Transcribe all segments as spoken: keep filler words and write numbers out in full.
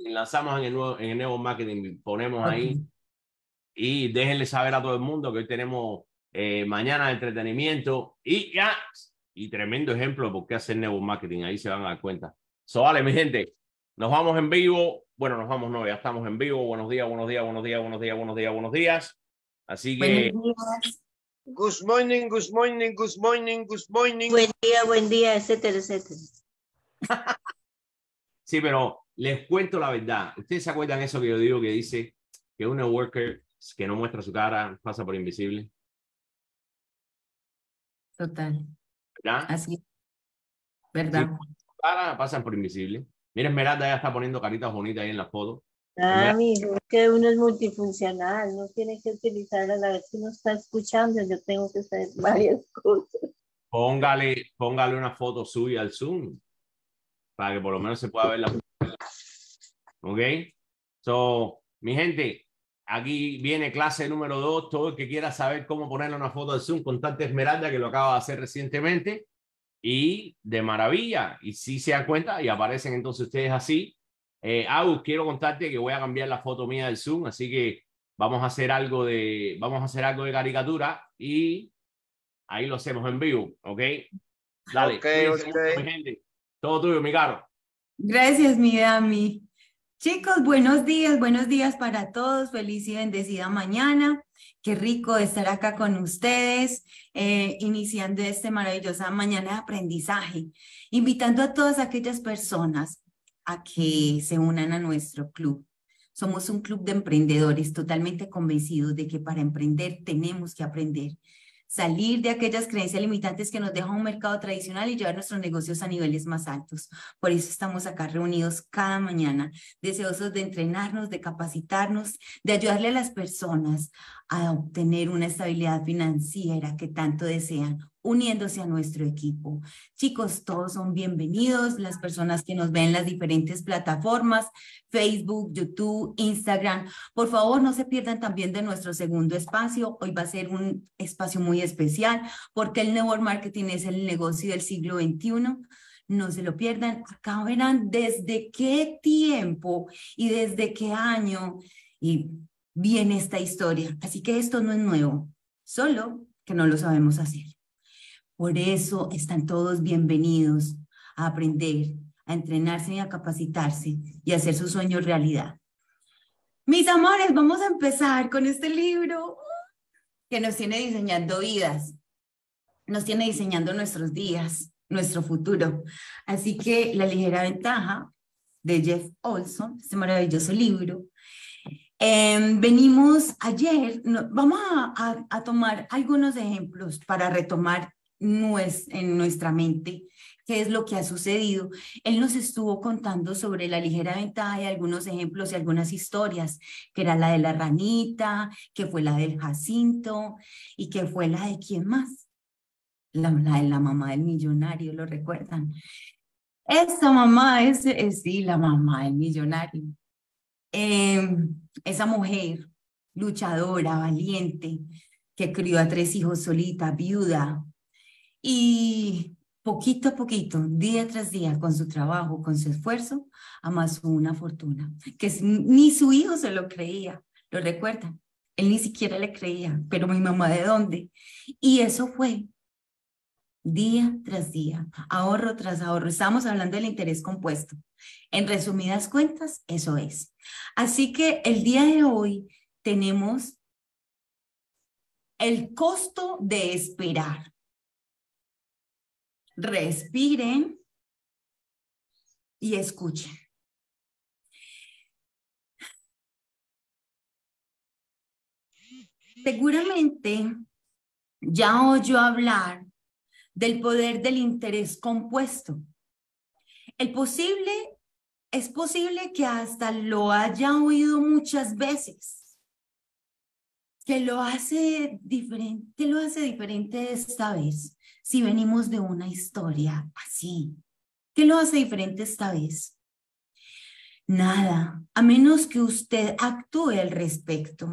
lanzamos en el nuevo, en el nuevo marketing, ponemos ahí okay. Y déjenle saber a todo el mundo que hoy tenemos eh, mañana de entretenimiento y ya, y tremendo ejemplo de por qué hacer nuevo marketing, ahí se van a dar cuenta. So, vale, mi gente, nos vamos en vivo, bueno, nos vamos, no, ya estamos en vivo, buenos días, buenos días, buenos días, buenos días, buenos días, buenos días, así que... Good morning, good morning, good morning, good morning. Buen día, buen día, etcétera, etcétera. Sí, pero les cuento la verdad. ¿Ustedes se acuerdan eso que yo digo que dice que un networker que no muestra su cara pasa por invisible? Total. ¿Verdad? Así. ¿Verdad? Sí, su cara pasan por invisible. Mira, Esmeralda ya está poniendo caritas bonitas ahí en la foto. Ah, mijo, es que uno es multifuncional, no tiene que utilizar a la vez que uno está escuchando, yo tengo que saber varias cosas. Póngale, póngale una foto suya al Zoom para que por lo menos se pueda ver la. ¿Ok? So, mi gente, aquí viene clase número dos. Todo el que quiera saber cómo ponerle una foto al Zoom, contacte a Esmeralda, que lo acaba de hacer recientemente. Y de maravilla. Y si se dan cuenta y aparecen entonces ustedes así. Eh, Agus, quiero contarte que voy a cambiar la foto mía del Zoom, así que vamos a hacer algo de, vamos a hacer algo de caricatura y ahí lo hacemos en vivo, ¿ok? Dale, okay, okay. Mucho, mi gente. Todo tuyo, mi caro. Gracias, mi Dami. Chicos, buenos días, buenos días para todos. Feliz y bendecida mañana. Qué rico estar acá con ustedes, eh, iniciando esta maravillosa mañana de aprendizaje, invitando a todas aquellas personas a que se unan a nuestro club. Somos un club de emprendedores totalmente convencidos de que para emprender tenemos que aprender. Salir de aquellas creencias limitantes que nos dejan un mercado tradicional y llevar nuestros negocios a niveles más altos. Por eso estamos acá reunidos cada mañana, deseosos de entrenarnos, de capacitarnos, de ayudarle a las personas a obtener una estabilidad financiera que tanto desean, uniéndose a nuestro equipo. Chicos, todos son bienvenidos, las personas que nos ven en las diferentes plataformas, Facebook, YouTube, Instagram. Por favor, no se pierdan también de nuestro segundo espacio. Hoy va a ser un espacio muy especial porque el network marketing es el negocio del siglo veintiuno. No se lo pierdan. Acá verán desde qué tiempo y desde qué año y viene esta historia. Así que esto no es nuevo, solo que no lo sabemos hacer. Por eso están todos bienvenidos a aprender, a entrenarse y a capacitarse y a hacer sus sueños realidad. Mis amores, vamos a empezar con este libro que nos tiene diseñando vidas, nos tiene diseñando nuestros días, nuestro futuro. Así que La ligera ventaja de Jeff Olson, este maravilloso libro. Eh, venimos ayer, no, vamos a, a, a tomar algunos ejemplos para retomar nues, en nuestra mente qué es lo que ha sucedido. Él nos estuvo contando sobre la ligera ventaja y algunos ejemplos y algunas historias, que era la de la ranita, que fue la del Jacinto y que fue la de ¿quién más? La, la de la mamá del millonario, ¿lo recuerdan? Esa mamá es, es sí, la mamá del millonario. Eh, esa mujer luchadora, valiente, que crió a tres hijos solita, viuda, y poquito a poquito, día tras día, con su trabajo, con su esfuerzo, amasó una fortuna, que ni su hijo se lo creía, ¿lo recuerdan? Él ni siquiera le creía, pero mi mamá, ¿de dónde? Y eso fue día tras día, ahorro tras ahorro. Estamos hablando del interés compuesto. En resumidas cuentas, eso es. Así que el día de hoy tenemos el costo de esperar. Respiren y escuchen. Seguramente ya oyó hablar del poder del interés compuesto. El posible, es posible que hasta lo haya oído muchas veces. Que lo hace diferente, que lo hace diferente esta vez, si venimos de una historia así. ¿Qué lo hace diferente esta vez? Nada, a menos que usted actúe al respecto.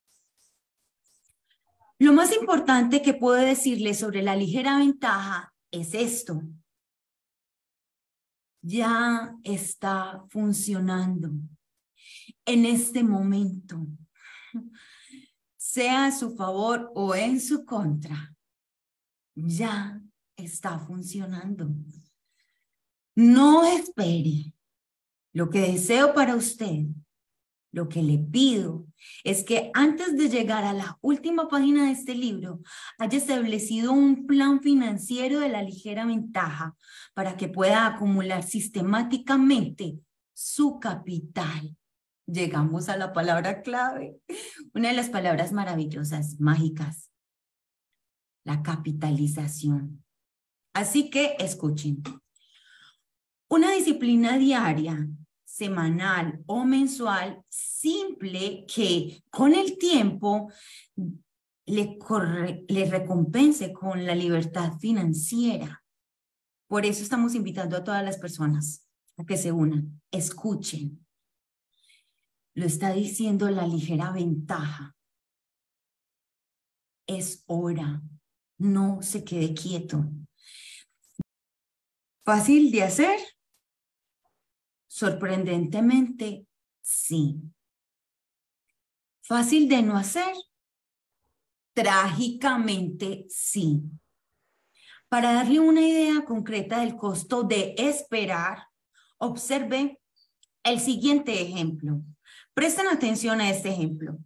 Lo más importante que puedo decirle sobre la ligera ventaja es esto. Ya está funcionando. en este momento, sea a su favor o en su contra, ya está funcionando. No espere. Lo que deseo para usted, lo que le pido, es que antes de llegar a la última página de este libro, haya establecido un plan financiero de la ligera ventaja para que pueda acumular sistemáticamente su capital. Llegamos a la palabra clave, una de las palabras maravillosas, mágicas, la capitalización. Así que escuchen. Una disciplina diaria, semanal o mensual simple que con el tiempo le, corre, le recompense con la libertad financiera. Por eso estamos invitando a todas las personas a que se unan, escuchen. Lo está diciendo la ligera ventaja. Es hora, no se quede quieto. ¿Fácil de hacer? Sorprendentemente, sí. ¿Fácil de no hacer? Trágicamente, sí. Para darle una idea concreta del costo de esperar, observe el siguiente ejemplo. Presten atención a este ejemplo.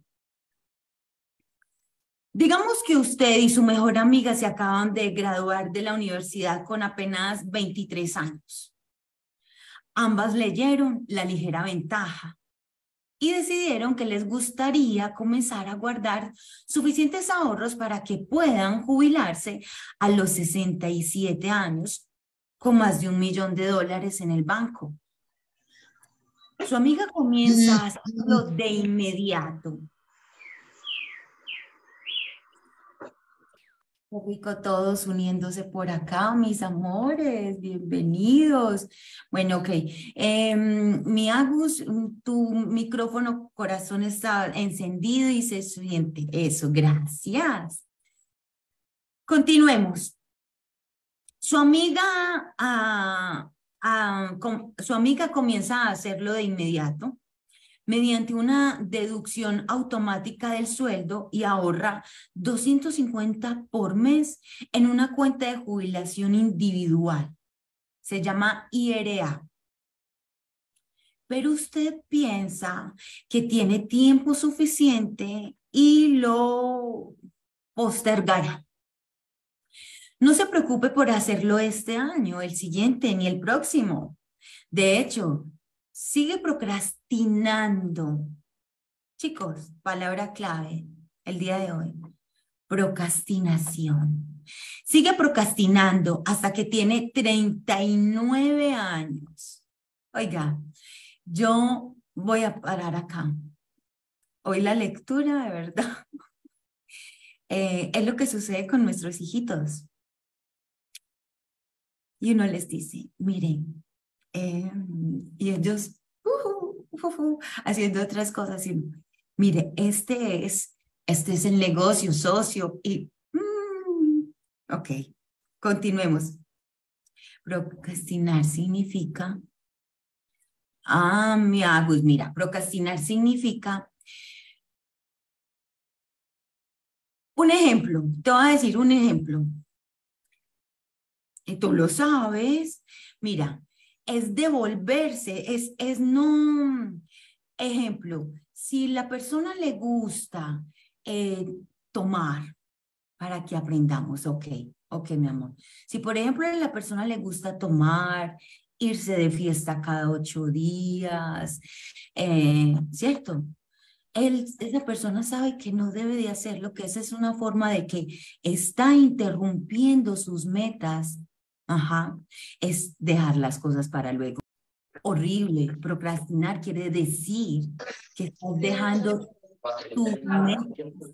Digamos que usted y su mejor amiga se acaban de graduar de la universidad con apenas veintitrés años. Ambas leyeron La ligera ventaja y decidieron que les gustaría comenzar a guardar suficientes ahorros para que puedan jubilarse a los sesenta y siete años con más de un millón de dólares en el banco. Su amiga comienza a hacerlo de inmediato. Qué rico todos uniéndose por acá, mis amores, bienvenidos. Bueno, ok. Eh, mi Agus, tu micrófono corazón está encendido y se siente. Eso, gracias. Continuemos. Su amiga, ah, ah, com, su amiga comienza a hacerlo de inmediato mediante una deducción automática del sueldo y ahorra doscientos cincuenta por mes en una cuenta de jubilación individual. Se llama I R A. Pero usted piensa que tiene tiempo suficiente y lo postergará. No se preocupe por hacerlo este año, el siguiente, ni el próximo. De hecho, sigue procrastinando. Chicos, palabra clave el día de hoy. Procrastinación. Sigue procrastinando hasta que tiene treinta y nueve años. Oiga, yo voy a parar acá. Hoy la lectura, de verdad, eh, es lo que sucede con nuestros hijitos. Y uno les dice, miren, Eh, y ellos uh, uh, uh, haciendo otras cosas y mire, este es este es el negocio, socio y mm, ok, continuemos. Procrastinar significa ah, mi Agus, mira, procrastinar significa un ejemplo, te voy a decir un ejemplo y tú lo sabes, mira, es devolverse, es, es no, ejemplo, si la persona le gusta eh, tomar para que aprendamos, ok, ok, mi amor. Si por ejemplo a la persona le gusta tomar, irse de fiesta cada ocho días, eh, ¿cierto? Él, esa persona sabe que no debe de hacerlo, que esa es una forma de que está interrumpiendo sus metas. Ajá, es dejar las cosas para luego. Horrible, procrastinar quiere decir que estás dejando tus metas.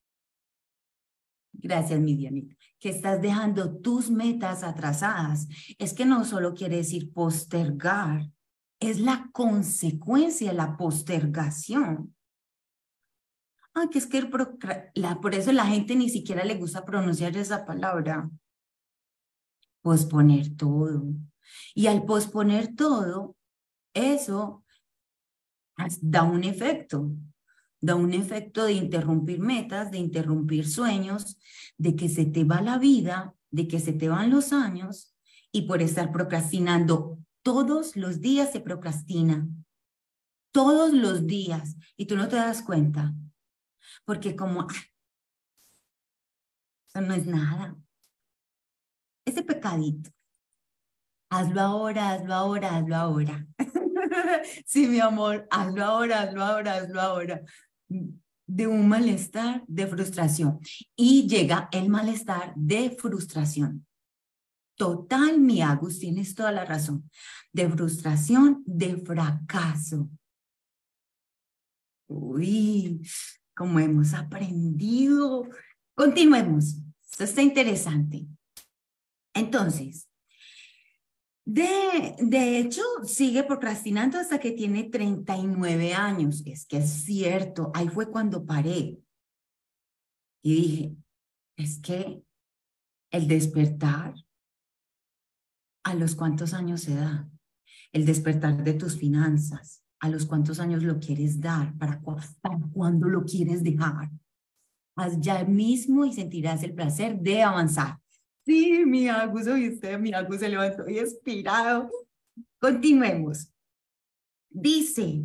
Gracias, mi Dianita. Que estás dejando tus metas atrasadas. Es que no solo quiere decir postergar, es la consecuencia, la postergación. Ah, que es que el la, por eso la gente ni siquiera le gusta pronunciar esa palabra. Posponer todo. Y al posponer todo, eso Da un efecto, da un efecto de interrumpir metas, de interrumpir sueños, de que se te va la vida, de que se te van los años y por estar procrastinando. Todos los días se procrastina, todos los días y tú no te das cuenta porque como ah, eso no es nada, ese pecadito, hazlo ahora, hazlo ahora, hazlo ahora. Sí, mi amor, hazlo ahora, hazlo ahora, hazlo ahora. De un malestar, de frustración. Y llega el malestar de frustración. Total, mi Agus, tienes toda la razón. De frustración, de fracaso. Uy, como hemos aprendido. Continuemos. Esto está interesante. Entonces, De, de hecho, sigue procrastinando hasta que tiene treinta y nueve años. Es que es cierto, ahí fue cuando paré. Y dije, es que el despertar, ¿a los cuántos años se da? El despertar de tus finanzas, ¿a los cuántos años lo quieres dar? ¿Para, cu para cuándo lo quieres dejar? Haz ya mismo y sentirás el placer de avanzar. Sí, mi Agus, oíste, mi Agus se levantó y inspirado. Continuemos. Dice,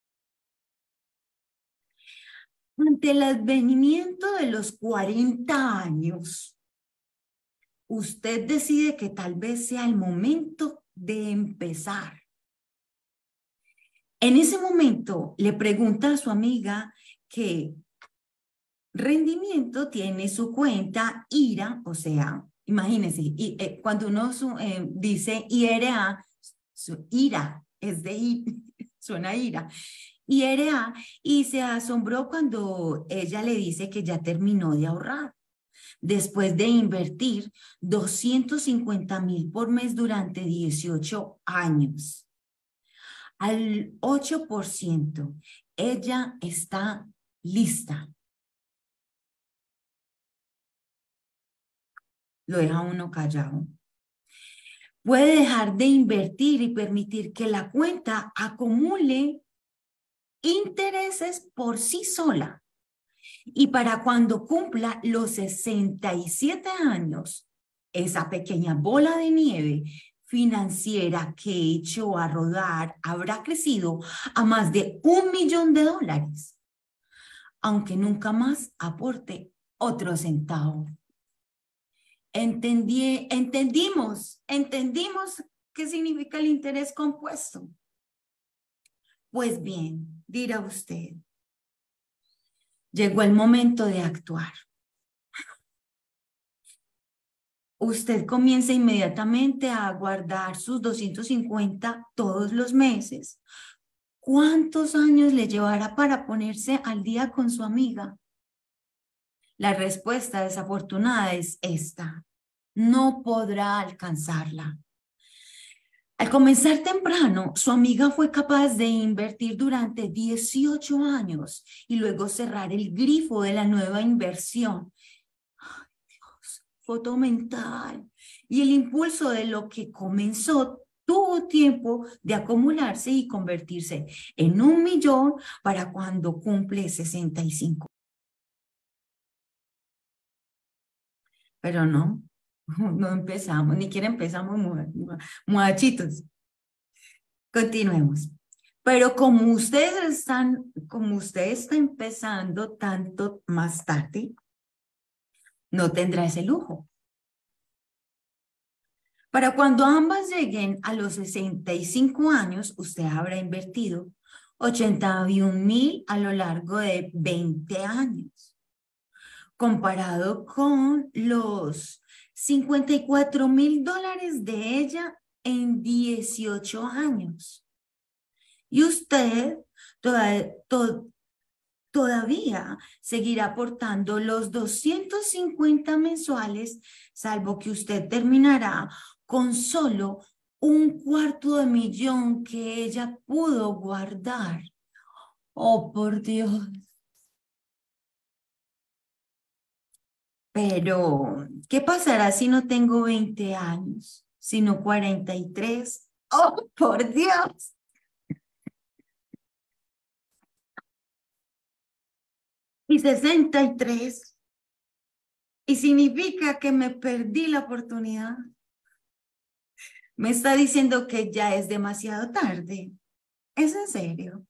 ante el advenimiento de los cuarenta años, usted decide que tal vez sea el momento de empezar. En ese momento le pregunta a su amiga que Rendimiento tiene su cuenta I R A, o sea, imagínense, y, eh, cuando uno su, eh, dice I R A, su I R A es de I, suena ira, I R A, y se asombró cuando ella le dice que ya terminó de ahorrar. Después de invertir doscientos cincuenta mil por mes durante dieciocho años. Al ocho por ciento, ella está lista. Lo deja uno callado. Puede dejar de invertir y permitir que la cuenta acumule intereses por sí sola. Y para cuando cumpla los sesenta y siete años, esa pequeña bola de nieve financiera que echó a rodar habrá crecido a más de un millón de dólares, aunque nunca más aporte otro centavo. Entendí, entendimos, entendimos qué significa el interés compuesto. Pues bien, dirá usted, llegó el momento de actuar. Usted comienza inmediatamente a guardar sus doscientos cincuenta todos los meses. ¿Cuántos años le llevará para ponerse al día con su amiga? La respuesta desafortunada es esta. No podrá alcanzarla. Al comenzar temprano, su amiga fue capaz de invertir durante dieciocho años y luego cerrar el grifo de la nueva inversión. Ay, Dios, foto mental. Y el impulso de lo que comenzó tuvo tiempo de acumularse y convertirse en un millón para cuando cumple sesenta y cinco. Pero no, no empezamos, ni siquiera empezamos muchachitos. Continuemos. Pero como ustedes están, como usted está empezando tanto más tarde, no tendrá ese lujo. Para cuando ambas lleguen a los sesenta y cinco años, usted habrá invertido ochenta y un mil a lo largo de veinte años, comparado con los cincuenta y cuatro mil dólares de ella en dieciocho años. Y usted toda, to, todavía seguirá aportando los doscientos cincuenta mensuales, salvo que usted terminará con solo un cuarto de millón que ella pudo guardar. Oh, por Dios. Pero, ¿qué pasará si no tengo veinte años, sino cuarenta y tres? Oh, por Dios. y sesenta y tres. Y significa que me perdí la oportunidad. Me está diciendo que ya es demasiado tarde. ¿Es en serio?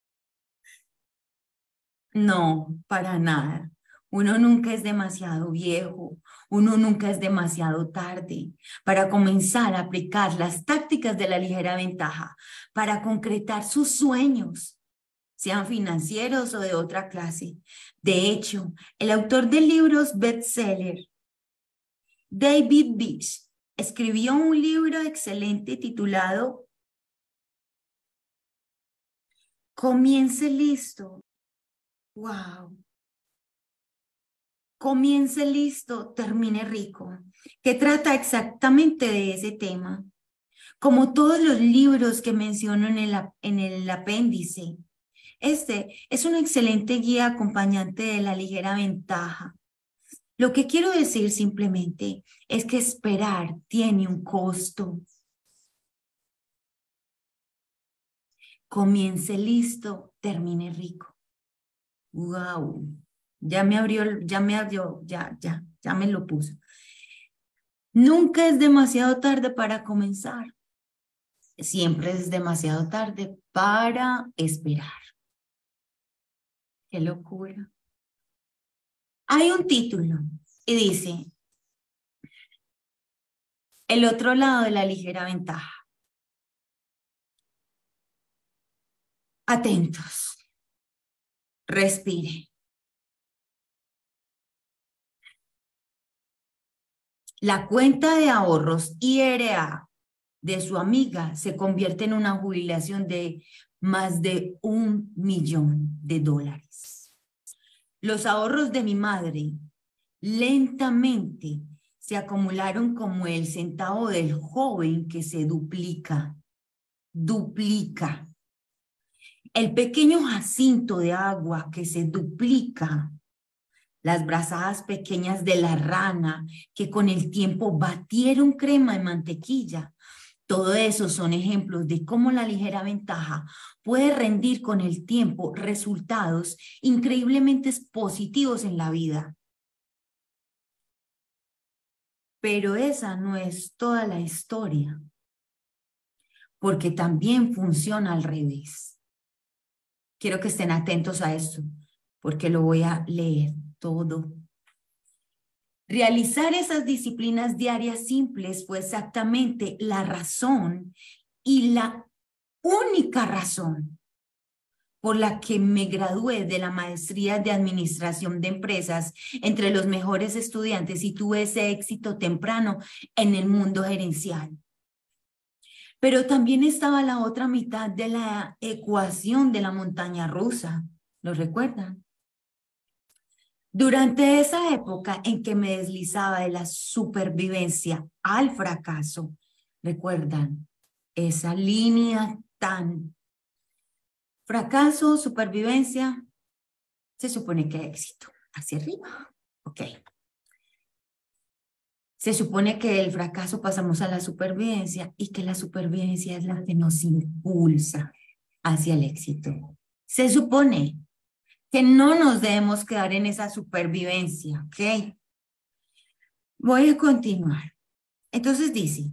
No, para nada. Uno nunca es demasiado viejo, uno nunca es demasiado tarde para comenzar a aplicar las tácticas de la ligera ventaja, para concretar sus sueños, sean financieros o de otra clase. De hecho, el autor de libros bestseller, David Beach, escribió un libro excelente titulado Comience listo. Wow. Comience listo, termine rico, que trata exactamente de ese tema. Como todos los libros que menciono en el, en el apéndice, este es una excelente guía acompañante de la ligera ventaja. Lo que quiero decir simplemente es que esperar tiene un costo. Comience listo, termine rico. Wow. Ya me abrió, ya me abrió, ya, ya, ya me lo puso. Nunca es demasiado tarde para comenzar. Siempre es demasiado tarde para esperar. Qué locura. Hay un título y dice, el otro lado de la ligera ventaja. Atentos. Respire. La cuenta de ahorros I R A de su amiga se convierte en una jubilación de más de un millón de dólares. Los ahorros de mi madre lentamente se acumularon como el centavo del joven que se duplica, duplica. El pequeño jacinto de agua que se duplica. Las brazadas pequeñas de la rana que con el tiempo batieron crema y mantequilla. Todo eso son ejemplos de cómo la ligera ventaja puede rendir con el tiempo resultados increíblemente positivos en la vida. Pero esa no es toda la historia, porque también funciona al revés. Quiero que estén atentos a esto, porque lo voy a leer todo. Realizar esas disciplinas diarias simples fue exactamente la razón y la única razón por la que me gradué de la maestría de administración de empresas entre los mejores estudiantes y tuve ese éxito temprano en el mundo gerencial. Pero también estaba la otra mitad de la ecuación de la montaña rusa. ¿Lo recuerdan? Durante esa época en que me deslizaba de la supervivencia al fracaso, ¿recuerdan? Esa línea tan fracaso, supervivencia, se supone que éxito, hacia arriba, ok. Se supone que del fracaso pasamos a la supervivencia y que la supervivencia es la que nos impulsa hacia el éxito. Se supone que no nos debemos quedar en esa supervivencia, ¿ok? Voy a continuar. Entonces dice,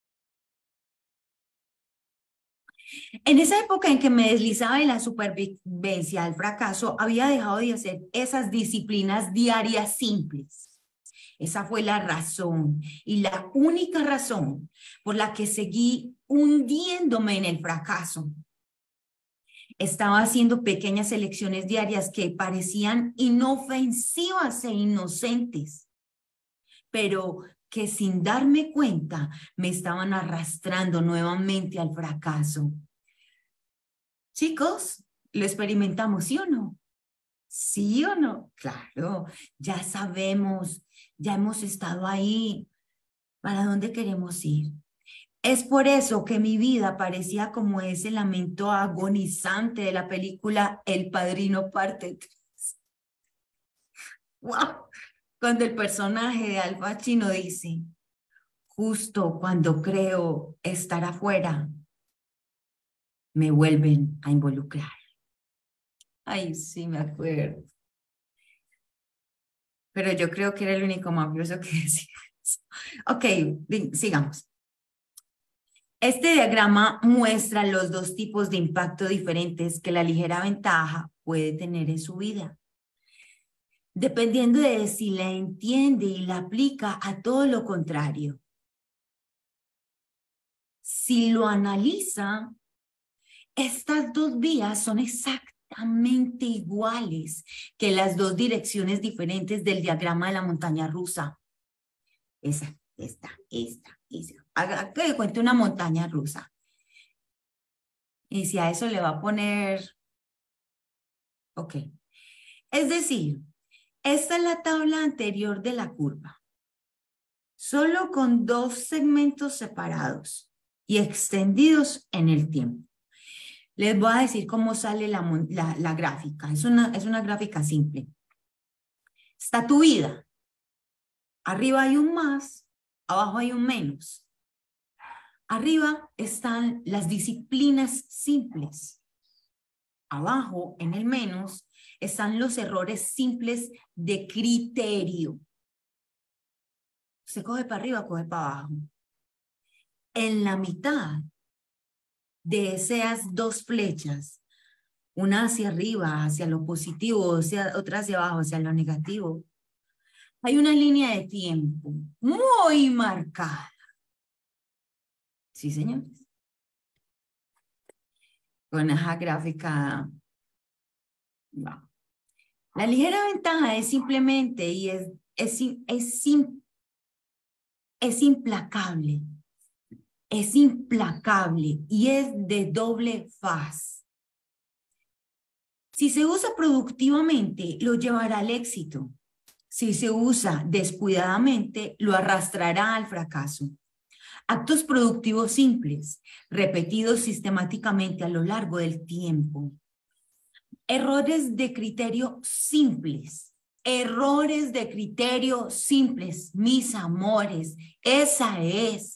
en esa época en que me deslizaba de la supervivencia al fracaso, había dejado de hacer esas disciplinas diarias simples. Esa fue la razón y la única razón por la que seguí hundiéndome en el fracaso. Estaba haciendo pequeñas elecciones diarias que parecían inofensivas e inocentes, pero que sin darme cuenta me estaban arrastrando nuevamente al fracaso. Chicos, ¿lo experimentamos, sí o no? ¿Sí o no? Claro, ya sabemos, ya hemos estado ahí. ¿Para dónde queremos ir? Es por eso que mi vida parecía como ese lamento agonizante de la película El Padrino parte tres. ¡Wow! Cuando el personaje de Al Pacino dice, justo cuando creo estar afuera, me vuelven a involucrar. Ay, sí, me acuerdo. pero yo creo que era el único mafioso que decía eso. Ok, sigamos. Este diagrama muestra los dos tipos de impacto diferentes que la ligera ventaja puede tener en su vida, dependiendo de si la entiende y la aplica a todo lo contrario. Si lo analiza, estas dos vías son exactamente iguales que las dos direcciones diferentes del diagrama de la montaña rusa. Esa, esta, esta, esta. Haga que cuente una montaña rusa. Y si a eso le va a poner... Ok. Es decir, esta es la tabla anterior de la curva. Solo con dos segmentos separados y extendidos en el tiempo. Les voy a decir cómo sale la, la, la gráfica. Es una, es una gráfica simple. Está tu vida. Arriba hay un más, abajo hay un menos. Arriba están las disciplinas simples. Abajo, en el menos, están los errores simples de criterio. Se coge para arriba, coge para abajo. En la mitad de esas dos flechas, una hacia arriba, hacia lo positivo, hacia, otra hacia abajo, hacia lo negativo, hay una línea de tiempo muy marcada. Sí, señores. Con esa gráfica. No. La ligera ventaja es simplemente y es, es, es, es, es implacable. Es implacable y es de doble faz. Si se usa productivamente, lo llevará al éxito. Si se usa descuidadamente, lo arrastrará al fracaso. Actos productivos simples, repetidos sistemáticamente a lo largo del tiempo. Errores de criterio simples. Errores de criterio simples, mis amores. Esa es.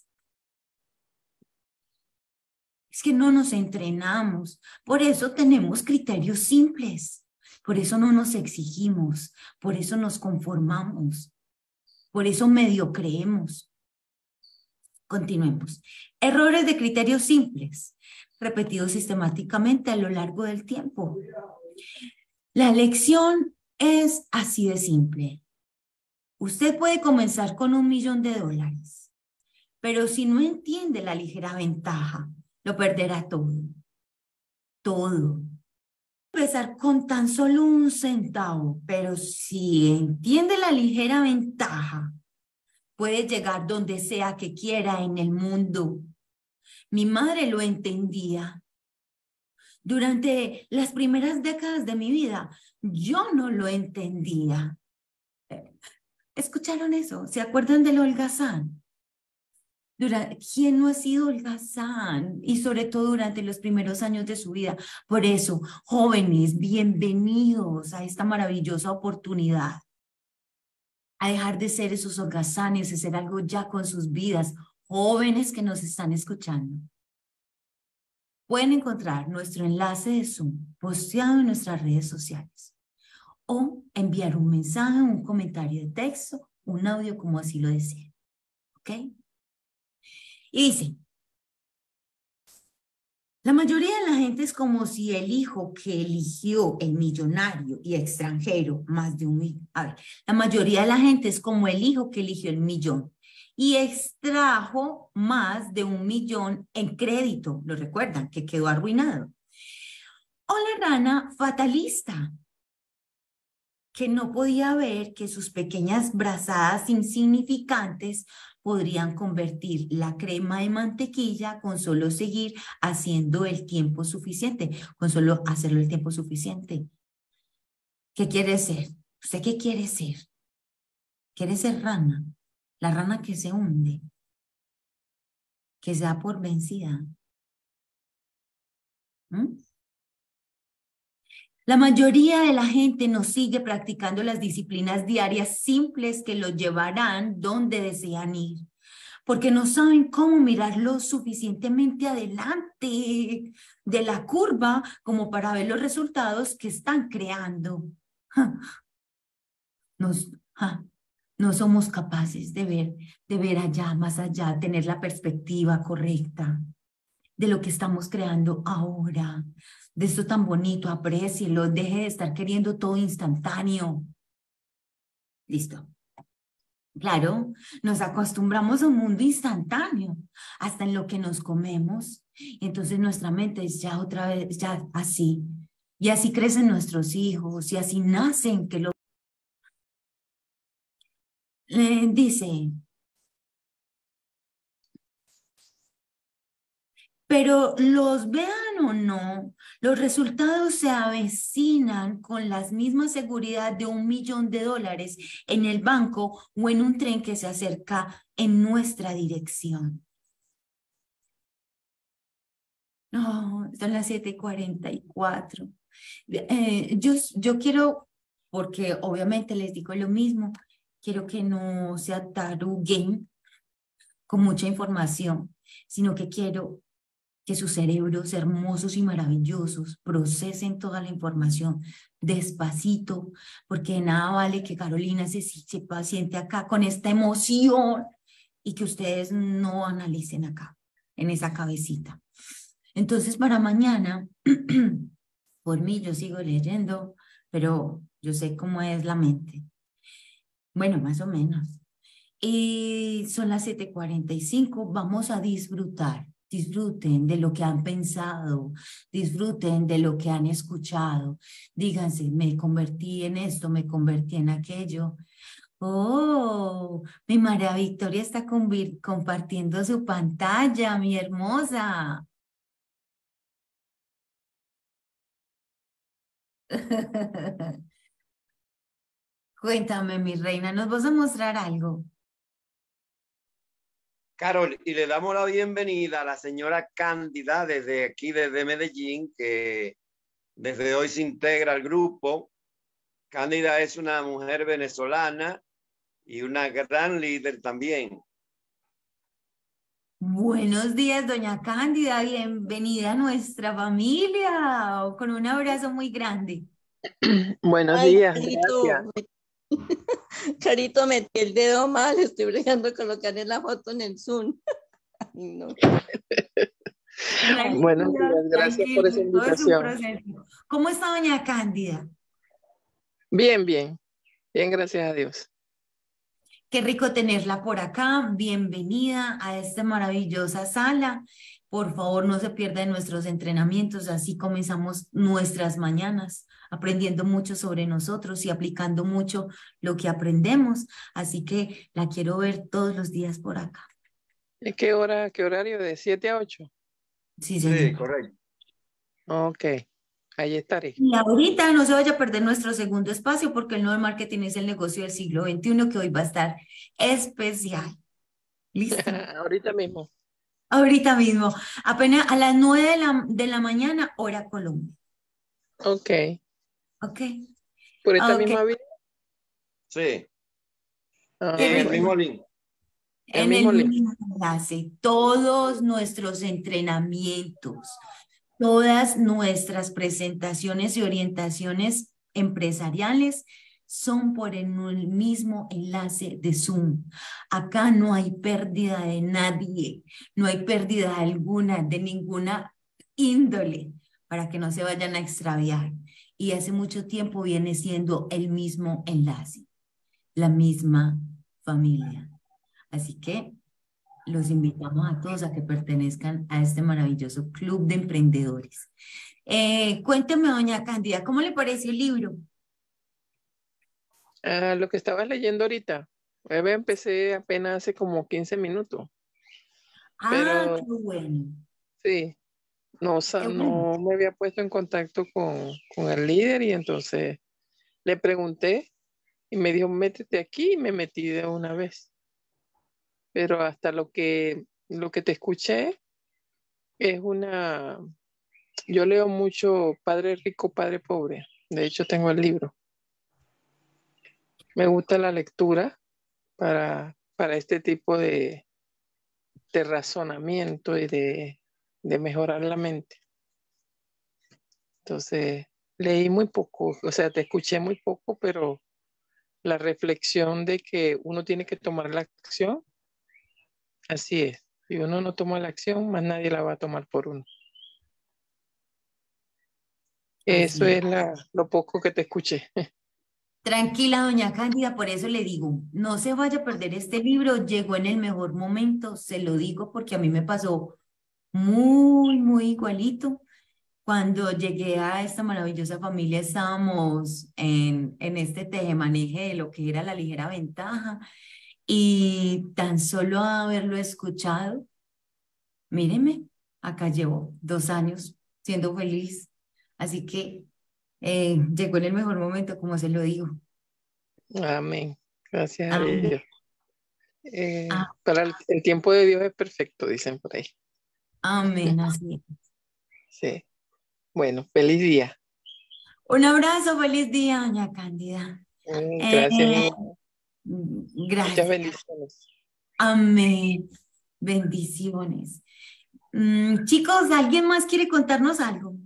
Es que no nos entrenamos. Por eso tenemos criterios simples. Por eso no nos exigimos. Por eso nos conformamos. Por eso medio creemos. Continuemos. Errores de criterios simples, repetidos sistemáticamente a lo largo del tiempo. La lección es así de simple. Usted puede comenzar con un millón de dólares, pero si no entiende la ligera ventaja, lo perderá todo. Todo. Empezar con tan solo un centavo, pero si entiende la ligera ventaja, puede llegar donde sea que quiera en el mundo. Mi madre lo entendía. Durante las primeras décadas de mi vida, yo no lo entendía. ¿Escucharon eso? ¿Se acuerdan del holgazán? Durante, ¿quién no ha sido holgazán? Y sobre todo durante los primeros años de su vida. Por eso, jóvenes, bienvenidos a esta maravillosa oportunidad. A dejar de ser esos holgazanes, de hacer algo ya con sus vidas. Jóvenes que nos están escuchando. Pueden encontrar nuestro enlace de Zoom posteado en nuestras redes sociales o enviar un mensaje, un comentario de texto, un audio como así lo deseen. ¿Ok? Y dice, la mayoría de la gente es como si el hijo que eligió el millonario y extranjero, más de un millón, a ver, la mayoría de la gente es como el hijo que eligió el millón y extrajo más de un millón en crédito, ¿lo recuerdan? Que quedó arruinado. O la rana fatalista, que no podía ver que sus pequeñas brazadas insignificantes podrían convertir la crema de mantequilla con solo seguir haciendo el tiempo suficiente, con solo hacerlo el tiempo suficiente. ¿Qué quiere ser? ¿Usted qué quiere ser? ¿Quiere ser rana? La rana que se hunde, que se da por vencida. ¿Mm? La mayoría de la gente no sigue practicando las disciplinas diarias simples que los llevarán donde desean ir, porque no saben cómo mirar lo suficientemente adelante de la curva como para ver los resultados que están creando. Nos, Ja, no somos capaces de ver, de ver allá, más allá, tener la perspectiva correcta de lo que estamos creando ahora, de esto tan bonito, aprécielo, deje de estar queriendo todo instantáneo. Listo. Claro, nos acostumbramos a un mundo instantáneo, hasta en lo que nos comemos, y entonces nuestra mente es ya otra vez, ya así, y así crecen nuestros hijos, y así nacen, que lo... Eh, dice... Pero los vean o no, los resultados se avecinan con la misma seguridad de un millón de dólares en el banco o en un tren que se acerca en nuestra dirección. No, son las siete y cuarenta y cuatro. Eh, yo, yo quiero, porque obviamente les digo lo mismo, quiero que no se ataruguen con mucha información, sino que quiero que sus cerebros hermosos y maravillosos procesen toda la información despacito, porque de nada vale que Carolina se, se paciente acá con esta emoción y que ustedes no analicen acá, en esa cabecita. Entonces, para mañana, por mí yo sigo leyendo, pero yo sé cómo es la mente. Bueno, más o menos. Y son las siete y cuarenta y cinco, vamos a disfrutar. Disfruten de lo que han pensado, disfruten de lo que han escuchado. Díganse, me convertí en esto, me convertí en aquello. Oh, mi María Victoria está compartiendo su pantalla, mi hermosa. Cuéntame, mi reina, ¿nos vas a mostrar algo? Carol, y le damos la bienvenida a la señora Cándida desde aquí, desde Medellín, que desde hoy se integra al grupo. Cándida es una mujer venezolana y una gran líder también. Buenos días, doña Cándida, bienvenida a nuestra familia, con un abrazo muy grande. Buenos Ay, días, Carito, gracias. me- Carito, metí el dedo mal, estoy bregando colocar la foto en el Zoom. Ay, no. Tranquilo, Buenos días, gracias por esa tranquilo, todo es un invitación. proceso. ¿Cómo está doña Cándida? Bien, bien, bien, gracias a Dios. Qué rico tenerla por acá. Bienvenida a esta maravillosa sala. Por favor, no se pierdan nuestros entrenamientos. Así comenzamos nuestras mañanas, aprendiendo mucho sobre nosotros y aplicando mucho lo que aprendemos. Así que la quiero ver todos los días por acá. ¿Y qué hora, qué horario? ¿De siete a ocho? Sí, Sí, señor. correcto. Ok, ahí estaré. Y ahorita no se vaya a perder nuestro segundo espacio porque el nuevo marketing es el negocio del siglo veintiuno que hoy va a estar especial. ¿Listo? Ahorita mismo. Ahorita mismo, apenas a las nueve de la, de la mañana, hora Colombia. Ok, ¿Ok? por esta Ok. misma vía. Sí, Ah, en el rico. mismo link. el En mismo el link. mismo enlace, todos nuestros entrenamientos, todas nuestras presentaciones y orientaciones empresariales son por el mismo enlace de Zoom. Acá no hay pérdida de nadie, no hay pérdida alguna, de ninguna índole, para que no se vayan a extraviar. Y hace mucho tiempo viene siendo el mismo enlace, la misma familia. Así que los invitamos a todos a que pertenezcan a este maravilloso club de emprendedores. Eh, cuénteme, doña Cándida, ¿cómo le pareció el libro? Ah, lo que estabas leyendo ahorita. Eh, Empecé apenas hace como quince minutos, Ah, pero qué bueno, sí, no, sa- qué bueno. no me había puesto en contacto con, con el líder y entonces le pregunté y me dijo, métete aquí y me metí de una vez. Pero hasta lo que, lo que te escuché es una, yo leo mucho Padre Rico, Padre Pobre. De hecho, tengo el libro. Me gusta la lectura para, para este tipo de, de razonamiento y de, de mejorar la mente. Entonces, leí muy poco, o sea, te escuché muy poco, pero la reflexión de que uno tiene que tomar la acción. Así es. Si uno no toma la acción, más nadie la va a tomar por uno. Eso Así es. es la, lo poco que te escuché. Tranquila, doña Cándida, por eso le digo, no se vaya a perder este libro, llegó en el mejor momento, se lo digo porque a mí me pasó muy, muy igualito. Cuando llegué a esta maravillosa familia, estábamos en, en este tejemaneje de lo que era la ligera ventaja y tan solo haberlo escuchado, míreme, acá llevo dos años siendo feliz, así que eh, llegó en el mejor momento, como se lo digo. Amén. Gracias a Amén. Dios. Eh, Ah, para el, el tiempo de Dios es perfecto, dicen por ahí. amén, así es. Sí. Bueno, feliz día. Un abrazo, feliz día, doña Cándida. Mm, Eh, Gracias. y Muchas gracias. bendiciones. Amén. Bendiciones. Mm, chicos, ¿alguien más quiere contarnos algo?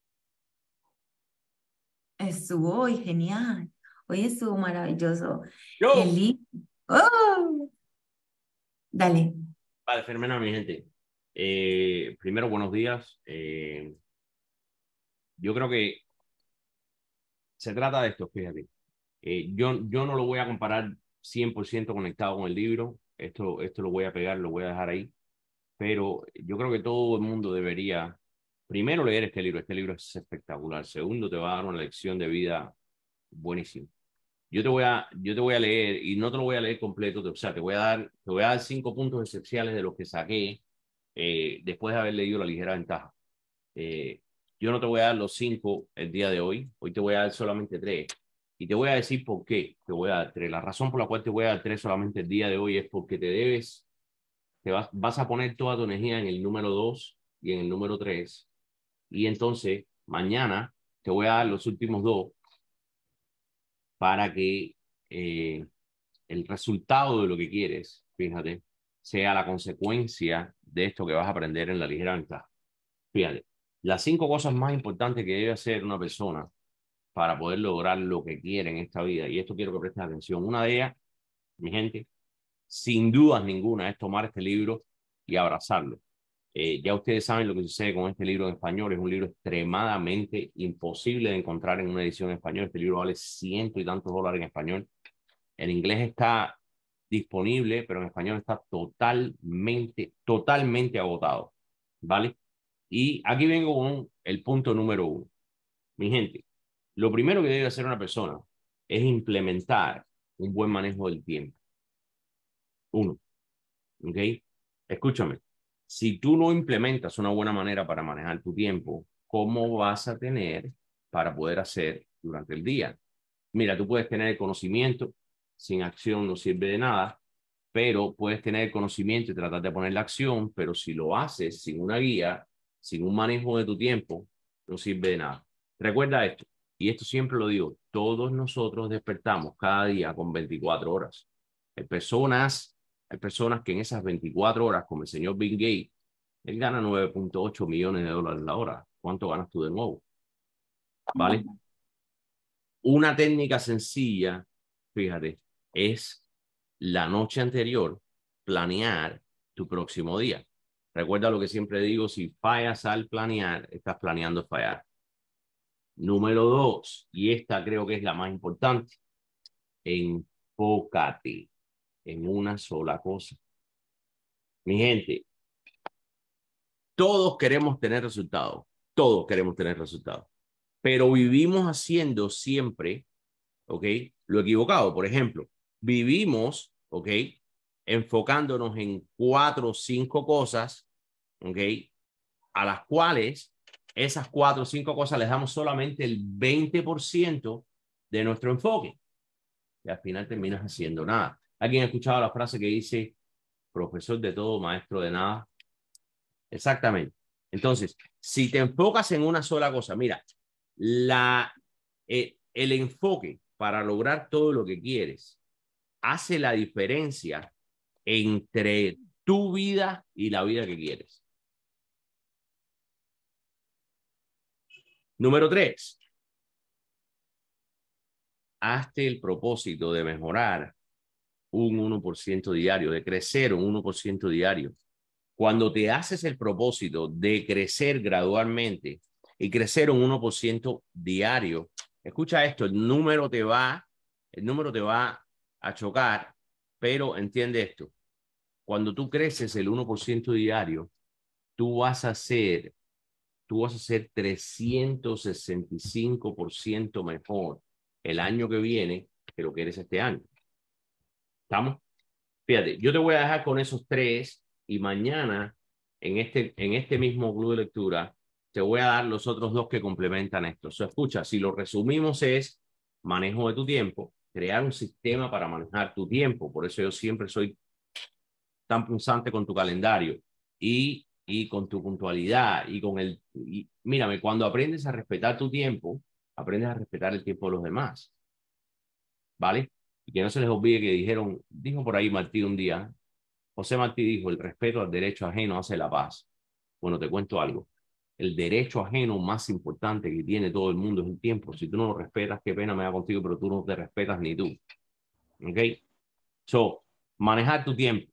Estuvo hoy genial. Hoy estuvo maravilloso. Yo. El li- ¡Oh! Dale. Vale, fenomenal, mi gente. Eh, primero, buenos días. Eh, yo creo que se trata de esto, fíjate. Eh, yo, yo no lo voy a comparar cien por ciento conectado con el libro. Esto, esto lo voy a pegar, lo voy a dejar ahí. Pero yo creo que todo el mundo debería, primero, leer este libro. Este libro es espectacular. Segundo, te va a dar una lección de vida buenísima. Yo te voy a, yo te voy a leer, y no te lo voy a leer completo, o sea, te voy a dar, te voy a dar cinco puntos esenciales de los que saqué eh, después de haber leído La ligera ventaja. Eh, yo no te voy a dar los cinco el día de hoy, hoy te voy a dar solamente tres. Y te voy a decir por qué te voy a dar tres. La razón por la cual te voy a dar tres solamente el día de hoy es porque te debes, te vas, vas a poner toda tu energía en el número dos y en el número tres. Y entonces, mañana te voy a dar los últimos dos para que eh, el resultado de lo que quieres, fíjate, sea la consecuencia de esto que vas a aprender en la ligera ventaja. Fíjate, las cinco cosas más importantes que debe hacer una persona para poder lograr lo que quiere en esta vida, y esto quiero que prestes atención. Una de ellas, mi gente, sin dudas ninguna, es tomar este libro y abrazarlo. Eh, ya ustedes saben lo que sucede con este libro en español. Es un libro extremadamente imposible de encontrar en una edición en español. Este libro vale ciento y tantos dólares en español. En inglés está disponible, pero en español está totalmente, totalmente agotado. ¿Vale? Y aquí vengo con el punto número uno. Mi gente, lo primero que debe hacer una persona es implementar un buen manejo del tiempo. Uno, ¿ok? Escúchame, si tú no implementas una buena manera para manejar tu tiempo, ¿cómo vas a tener para poder hacer durante el día? Mira, tú puedes tener el conocimiento, sin acción no sirve de nada, pero puedes tener el conocimiento y tratar de poner la acción, pero si lo haces sin una guía, sin un manejo de tu tiempo, no sirve de nada. Recuerda esto, y esto siempre lo digo, todos nosotros despertamos cada día con veinticuatro horas. Hay personas, hay personas que en esas veinticuatro horas, como el señor Bill Gates, él gana nueve punto ocho millones de dólares la hora. ¿Cuánto ganas tú de nuevo? ¿Vale? Una técnica sencilla, fíjate, es la noche anterior planear tu próximo día. Recuerda lo que siempre digo, si fallas al planear, estás planeando fallar. Número dos, y esta creo que es la más importante, enfócate en una sola cosa. Mi gente, todos queremos tener resultados, todos queremos tener resultados, pero vivimos haciendo siempre, ¿ok?, lo equivocado. Por ejemplo, vivimos, ¿ok?, enfocándonos en cuatro o cinco cosas, ¿ok?, a las cuales esas cuatro o cinco cosas les damos solamente el veinte por ciento de nuestro enfoque. Y al final terminas haciendo nada. ¿Alguien ha escuchado la frase que dice, profesor de todo, maestro de nada? Exactamente. Entonces, si te enfocas en una sola cosa, mira, la, eh, el enfoque para lograr todo lo que quieres hace la diferencia entre tu vida y la vida que quieres. Número tres. hazte el propósito de mejorar un uno por ciento diario, de crecer un uno por ciento diario. Cuando te haces el propósito de crecer gradualmente y crecer un uno por ciento diario, escucha esto, el número te va, el número te va a chocar, pero entiende esto. Cuando tú creces el uno por ciento diario, tú vas a ser, tú vas a ser trescientos sesenta y cinco por ciento mejor el año que viene que lo que eres este año. ¿Estamos? Fíjate, yo te voy a dejar con esos tres y mañana en este, en este mismo club de lectura te voy a dar los otros dos que complementan esto. O sea, escucha, si lo resumimos es manejo de tu tiempo, crear un sistema para manejar tu tiempo. Por eso yo siempre soy tan punzante con tu calendario y, y con tu puntualidad y con el... Y, mírame, cuando aprendes a respetar tu tiempo, aprendes a respetar el tiempo de los demás. ¿Vale? Y que no se les olvide que dijeron, dijo por ahí Martí un día, José Martí dijo, el respeto al derecho ajeno hace la paz. Bueno, te cuento algo. El derecho ajeno más importante que tiene todo el mundo es el tiempo. Si tú no lo respetas, qué pena me da contigo, pero tú no te respetas ni tú. ¿Ok? So, manejar tu tiempo.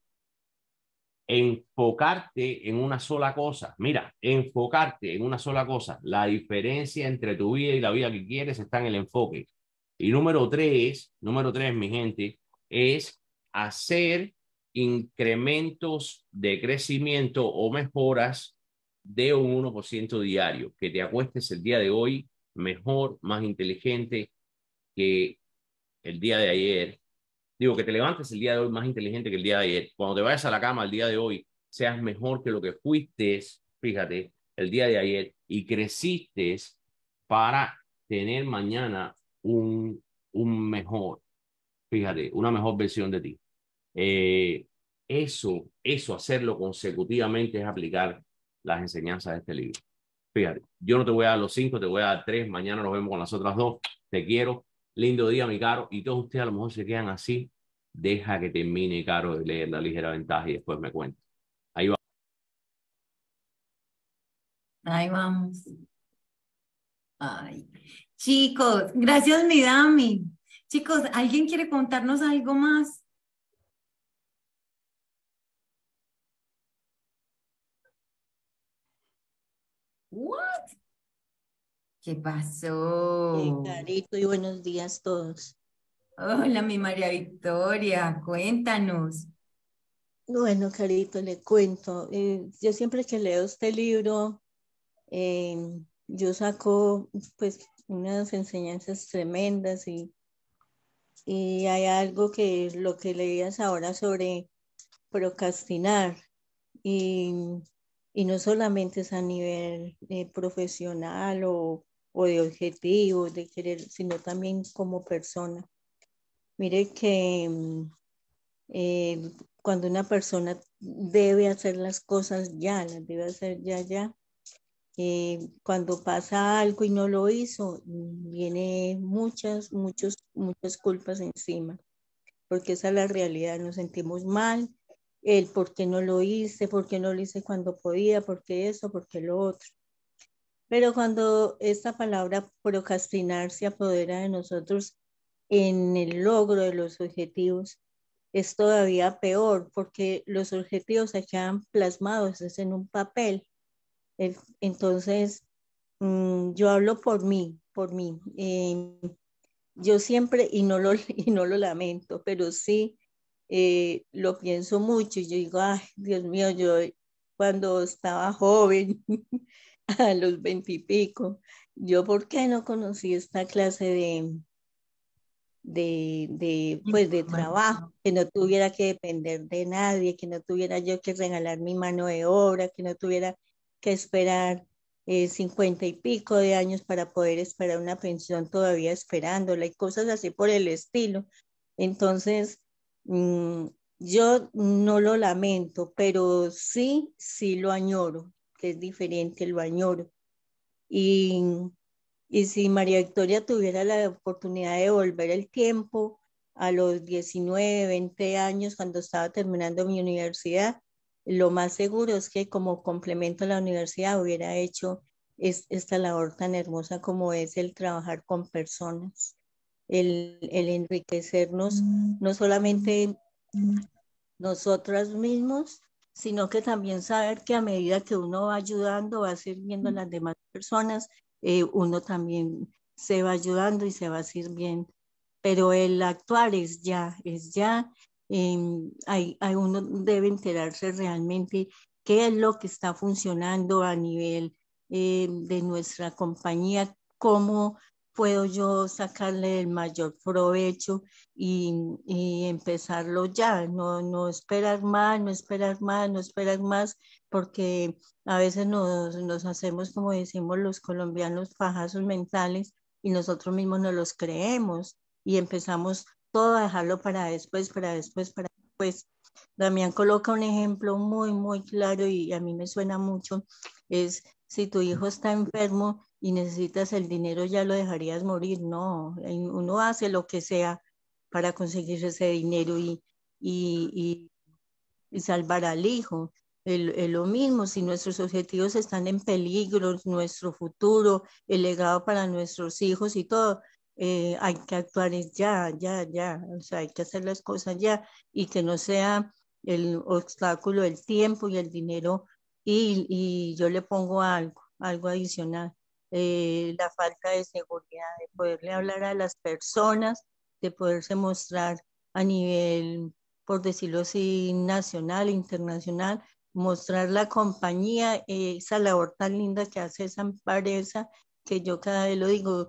Enfocarte en una sola cosa. Mira, enfocarte en una sola cosa. La diferencia entre tu vida y la vida que quieres está en el enfoque. Y número tres, número tres, mi gente, es hacer incrementos de crecimiento o mejoras de un uno por ciento diario. Que te acuestes el día de hoy mejor, más inteligente que el día de ayer. Digo, que te levantes el día de hoy más inteligente que el día de ayer. Cuando te vayas a la cama el día de hoy, seas mejor que lo que fuiste, fíjate, el día de ayer y creciste para tener mañana un, un mejor, fíjate, una mejor versión de ti. Eh, eso, eso, hacerlo consecutivamente es aplicar las enseñanzas de este libro. Fíjate, yo no te voy a dar los cinco, te voy a dar tres. Mañana nos vemos con las otras dos. Te quiero. Lindo día, mi Caro. Y todos ustedes a lo mejor se quedan así. Deja que termine, Caro, de leer La Ligera Ventaja y después me cuenta. Ahí va. Ahí vamos. Ay. Chicos, gracias, mi Dami. Chicos, ¿alguien quiere contarnos algo más? What? ¿Qué pasó? Eh, Carito, y buenos días a todos. Hola, mi María Victoria, cuéntanos. Bueno, Carito, le cuento. Eh, yo siempre que leo este libro, eh, yo saco pues unas enseñanzas tremendas y, y hay algo que lo que leías ahora sobre procrastinar y, y no solamente es a nivel eh, profesional o, o de objetivos, de querer, sino también como persona. Mire que eh, cuando una persona debe hacer las cosas ya, las debe hacer ya, ya, eh, cuando pasa algo y no lo hizo, viene muchas, muchos, muchas culpas encima, porque esa es la realidad, nos sentimos mal, el por qué no lo hice, por qué no lo hice cuando podía, por qué eso, por qué lo otro. Pero cuando esta palabra procrastinar se apodera de nosotros en el logro de los objetivos, es todavía peor porque los objetivos se quedan plasmados es en un papel. Entonces, mmm, yo hablo por mí, por mí. Eh, yo siempre, y no, lo, y no lo lamento, pero sí eh, lo pienso mucho. Y yo digo, ay, Dios mío, yo cuando estaba joven, a los veintipico, yo por qué no conocí esta clase de, de, de, pues, de trabajo, que no tuviera que depender de nadie, que no tuviera yo que regalar mi mano de obra, que no tuviera que esperar eh, cincuenta y pico de años para poder esperar una pensión todavía esperándola y cosas así por el estilo. Entonces, mmm, yo no lo lamento, pero sí, sí lo añoro, que es diferente, lo añoro. Y Y si María Victoria tuviera la oportunidad de volver el tiempo a los diecinueve, veinte años, cuando estaba terminando mi universidad, lo más seguro es que como complemento a la universidad hubiera hecho es, esta labor tan hermosa como es el trabajar con personas. el, el enriquecernos, no solamente nosotras mismos, sino que también saber que a medida que uno va ayudando, va sirviendo a las demás personas, eh, uno también se va ayudando y se va sirviendo. Pero el actuar es ya, es ya. Eh, hay, hay uno debe enterarse realmente qué es lo que está funcionando a nivel eh, de nuestra compañía, cómo puedo yo sacarle el mayor provecho y, y empezarlo ya, no, no esperar más, no esperar más, no esperar más, porque a veces nos, nos hacemos, como decimos los colombianos, fajazos mentales y nosotros mismos nos los creemos y empezamos todo a dejarlo para después, para después, para después. Damián coloca un ejemplo muy, muy claro y a mí me suena mucho, es si tu hijo está enfermo y necesitas el dinero, ya lo dejarías morir. No, uno hace lo que sea para conseguir ese dinero y, y, y, y salvar al hijo. Es, es lo mismo, si nuestros objetivos están en peligro, nuestro futuro, el legado para nuestros hijos y todo, eh, hay que actuar ya, ya, ya, o sea, hay que hacer las cosas ya y que no sea el obstáculo el tiempo y el dinero y, y yo le pongo algo, algo adicional, eh, la falta de seguridad, de poderle hablar a las personas, de poderse mostrar a nivel, por decirlo así, nacional, internacional, mostrar la compañía, eh, esa labor tan linda que hace esa empresa, que yo cada vez lo digo,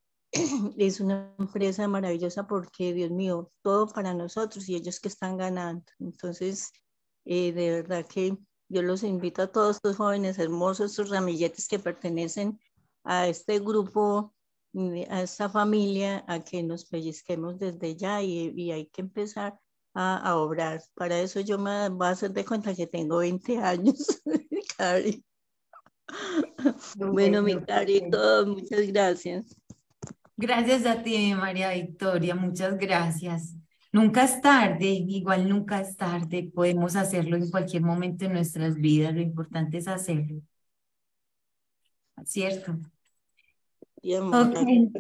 es una empresa maravillosa porque, Dios mío, todo para nosotros y ellos que están ganando. Entonces, eh, de verdad que yo los invito a todos estos jóvenes hermosos, estos ramilletes que pertenecen a este grupo, a esta familia, a que nos pellizquemos desde ya y, y hay que empezar a, a obrar. Para eso yo me voy a hacer de cuenta que tengo veinte años, Cari. Bueno, mi Cari, todo, muchas gracias. Gracias a ti, María Victoria, muchas gracias. Nunca es tarde, igual nunca es tarde, podemos hacerlo en cualquier momento de nuestras vidas, lo importante es hacerlo. ¿Cierto? Sí, amor, ok.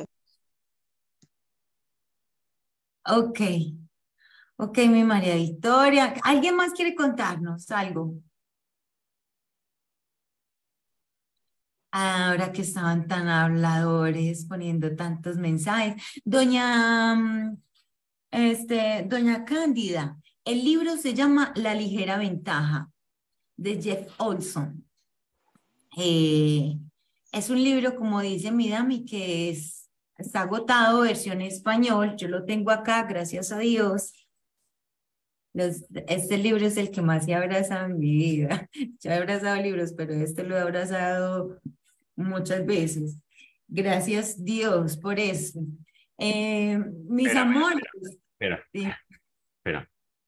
Ok, ok, mi María Victoria. ¿Alguien más quiere contarnos algo? Ahora que estaban tan habladores, poniendo tantos mensajes. Doña, este, doña Cándida, el libro se llama La ligera ventaja, de Jeff Olson. Eh, es un libro, como dice mi Dami, que es, está agotado, versión español. Yo lo tengo acá, gracias a Dios. Los, este libro es el que más he abrazado en mi vida. Yo he abrazado libros, pero este lo he abrazado muchas veces. Gracias Dios por eso. Eh, mis espera, amores. Espera, Sí. espera.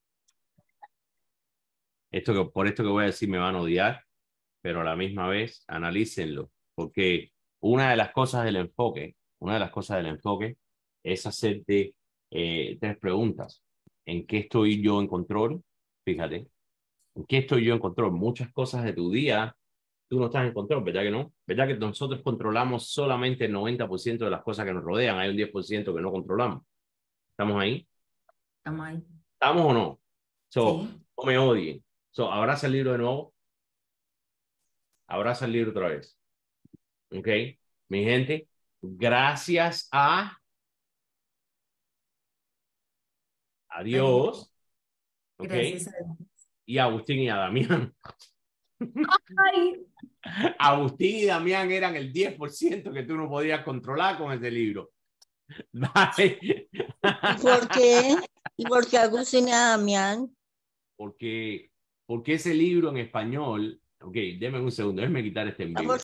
Esto que, por esto que voy a decir me van a odiar, pero a la misma vez analícenlo, porque una de las cosas del enfoque, una de las cosas del enfoque es hacerte eh, tres preguntas. ¿En qué estoy yo en control? Fíjate, ¿en qué estoy yo en control? Muchas cosas de tu día tú no estás en control, ¿verdad que no? ¿Verdad que nosotros controlamos solamente el noventa por ciento de las cosas que nos rodean? Hay un diez por ciento que no controlamos. ¿Estamos ahí? Estamos ahí. ¿Estamos o no? So, Sí. no me odien. So, abraza el libro de nuevo. Abraza el libro otra vez. ¿Ok? Mi gente, gracias a... Adiós. ¿Ok? Gracias a Dios. Y a Agustín y a Damián. Ay. Agustín y Damián eran el diez por ciento que tú no podías controlar con ese libro. Bye. ¿Y por qué? ¿Y por qué Agustín y Damián? Porque, porque ese libro en español... Ok, denme un segundo, déjenme quitar este en vivo.